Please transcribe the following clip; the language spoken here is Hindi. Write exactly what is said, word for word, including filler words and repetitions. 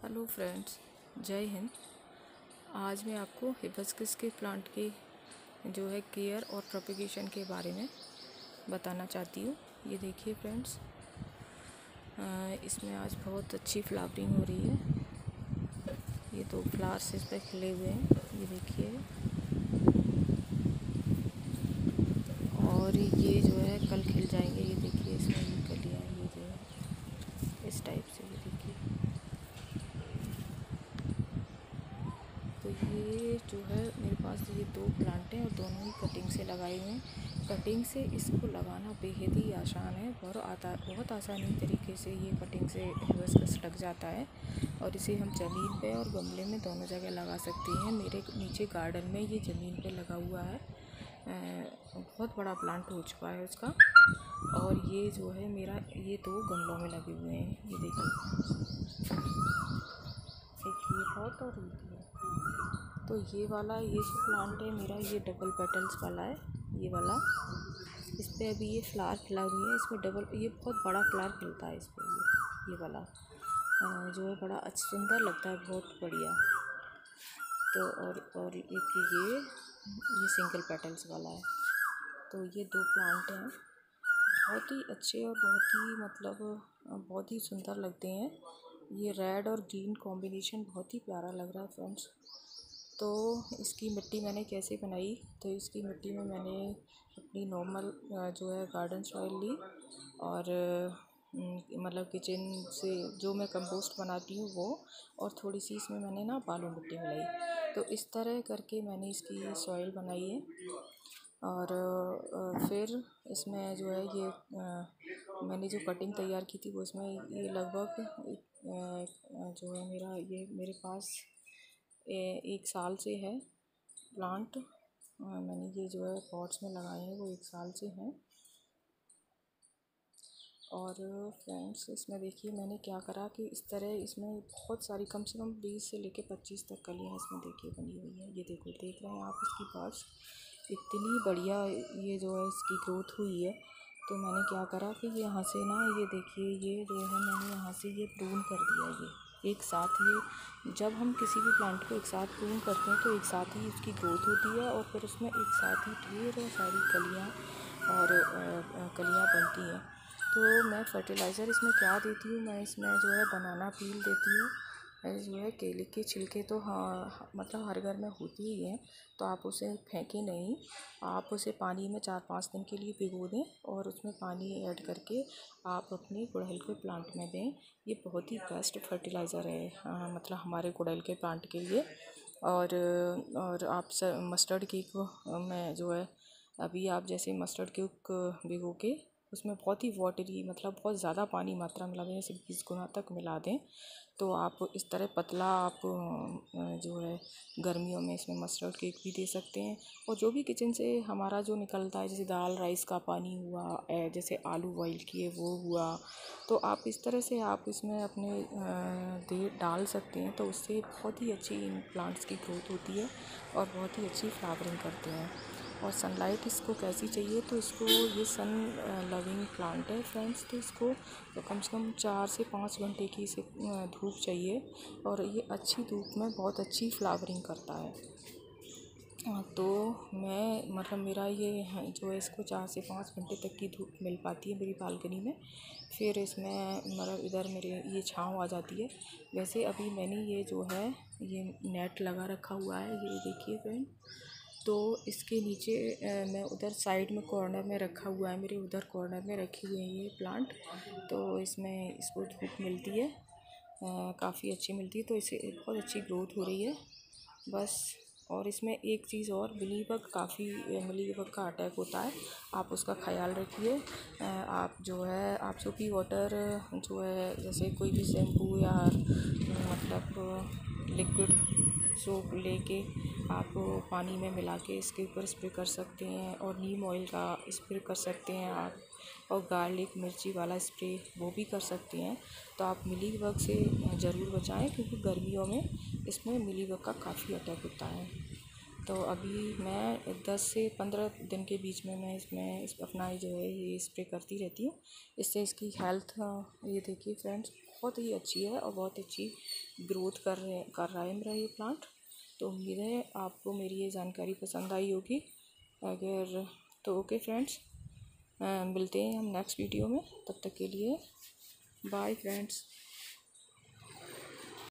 हेलो फ्रेंड्स, जय हिंद। आज मैं आपको हिबिस्कस के प्लांट की जो है केयर और प्रोपेगेशन के बारे में बताना चाहती हूँ। ये देखिए फ्रेंड्स, इसमें आज बहुत अच्छी फ्लावरिंग हो रही है। ये दो फ्लावर्स इस पर खिले हुए हैं, ये देखिए। और ये जो है कल खिल जाएंगे। ये देखिए, इसमें ये कलियाँ, ये जो है इस टाइप से, ये देखिए। तो ये जो है मेरे पास ये दो प्लांट हैं और दोनों ही कटिंग से लगाए हुए हैं। कटिंग से इसको लगाना बेहद ही आसान है। बहुत आता बहुत आसानी तरीके से ये कटिंग से हिबिस्कस लग जाता है और इसे हम ज़मीन पे और गमले में दोनों जगह लगा सकते हैं। मेरे नीचे गार्डन में ये ज़मीन पे लगा हुआ है। बहुत बड़ा प्लांट हो चुका है उसका। और ये जो है मेरा, ये दो गमलों में लगे हुए हैं। ये देखिए, एक ये हॉट और एक ये। तो ये वाला, ये जो प्लांट है मेरा, ये डबल पेटल्स वाला है। ये वाला, इस पर अभी ये फ्लावर खिला हुई है। इसमें डबल, ये बहुत बड़ा फ्लावर खिलता है इस पर। ये ये वाला जो है बड़ा अच्छा सुंदर लगता है, बहुत बढ़िया। तो और और एक ये ये सिंगल पेटल्स वाला है। तो ये दो प्लांट हैं, बहुत ही अच्छे और बहुत ही मतलब बहुत ही सुंदर लगते हैं। ये रेड और ग्रीन कॉम्बिनेशन बहुत ही प्यारा लग रहा है फ्रेंड्स। तो इसकी मिट्टी मैंने कैसे बनाई, तो इसकी मिट्टी में मैंने अपनी नॉर्मल जो है गार्डन सॉइल ली और मतलब किचन से जो मैं कंपोस्ट बनाती हूँ वो, और थोड़ी सी इसमें मैंने ना बालू मिट्टी मिलाई। तो इस तरह करके मैंने इसकी सॉइल बनाई है। और फिर इसमें जो है ये मैंने जो कटिंग तैयार की थी वो इसमें ये लगभग जो है मेरा, ये मेरे पास एक साल से है प्लांट। मैंने ये जो है पॉट्स में लगाए हैं वो एक साल से हैं। और फ्रेंड्स, इसमें देखिए मैंने क्या करा कि इस तरह इसमें बहुत सारी, कम से कम बीस से लेके पच्चीस तक कलियाँ इसमें देखिए बनी हुई हैं। ये देखो, देख रहे हैं आप इसकी बर्ड्स, इतनी बढ़िया ये जो है इसकी ग्रोथ हुई है। तो मैंने क्या करा कि यहाँ से ना, ये देखिए, ये जो है मैंने यहाँ से ये प्रून कर दिया। ये एक साथ, ये जब हम किसी भी प्लांट को एक साथ प्रून करते हैं तो एक साथ ही उसकी ग्रोथ होती है और फिर उसमें एक साथ ही ढेर सारी कलियाँ और कलियाँ बनती हैं। तो मैं फर्टिलाइज़र इसमें क्या देती हूँ, मैं इसमें जो है बनाना पील देती हूँ। जो है केले के छिलके तो हाँ मतलब हर घर में होती ही है, तो आप उसे फेंकें नहीं, आप उसे पानी में चार पाँच दिन के लिए भिगो दें और उसमें पानी ऐड करके आप अपने गुड़हल के प्लांट में दें। ये बहुत ही बेस्ट फर्टिलाइज़र है, हाँ, मतलब हमारे गुड़हल के प्लांट के लिए। और और आप मस्टर्ड केक में जो है, अभी आप जैसे मस्टर्ड केक भिगो के उसमें बहुत ही वाटरी, मतलब बहुत ज़्यादा पानी मात्रा मिला दें, जैसे बीस गुना तक मिला दें। तो आप इस तरह पतला आप जो है गर्मियों में इसमें मस्टर्ड केक भी दे सकते हैं। और जो भी किचन से हमारा जो निकलता है, जैसे दाल राइस का पानी हुआ, जैसे आलू बॉईल किए वो हुआ, तो आप इस तरह से आप इसमें अपने दे डाल सकते हैं। तो उससे बहुत ही अच्छी इन प्लांट्स की ग्रोथ होती है और बहुत ही अच्छी फ्लावरिंग करते हैं। और सनलाइट इसको कैसी चाहिए, तो इसको, ये सन लविंग प्लांट है फ्रेंड्स, तो इसको तो कम से कम चार से पाँच घंटे की इसे धूप चाहिए और ये अच्छी धूप में बहुत अच्छी फ्लावरिंग करता है। तो मैं मतलब मेरा ये जो है इसको चार से पाँच घंटे तक की धूप मिल पाती है मेरी बालकनी में, फिर इसमें मतलब इधर मेरे ये छाँव आ जाती है। वैसे अभी मैंने ये जो है ये नेट लगा रखा हुआ है, ये देखिए फ्रेंड। तो इसके नीचे मैं उधर साइड में कॉर्नर में रखा हुआ है, मेरे उधर कॉर्नर में रखी हुई है ये प्लांट। तो इसमें इसको धूप मिलती है, काफ़ी अच्छी मिलती है, तो इसे बहुत अच्छी ग्रोथ हो रही है बस। और इसमें एक चीज़ और, मिलीबग, काफ़ी मिलीबग का अटैक होता है, आप उसका ख्याल रखिए। आप जो है आप सोपी वाटर जो है, जैसे कोई भी शैम्पू या मतलब लिक्विड सोप लेके आप पानी में मिला के इसके ऊपर स्प्रे कर सकते हैं। और नीम ऑयल का स्प्रे कर सकते हैं आप, और गार्लिक मिर्ची वाला स्प्रे वो भी कर सकते हैं। तो आप मिलीबग से ज़रूर बचाएं, क्योंकि गर्मियों में इसमें मिलीबग का काफ़ी अटैक होता है। तो अभी मैं दस से पंद्रह दिन के बीच में मैं इसमें इस अपना जो है ये स्प्रे करती रहती हूँ। इससे इसकी हेल्थ, ये देखिए फ्रेंड्स, बहुत ही अच्छी है और बहुत अच्छी ग्रोथ कर रहे कर रहा है मेरा ये प्लांट। तो उम्मीद है आपको मेरी ये जानकारी पसंद आई होगी। अगर तो ओके फ्रेंड्स, मिलते हैं हम नेक्स्ट वीडियो में। तब तक के लिए बाय फ्रेंड्स।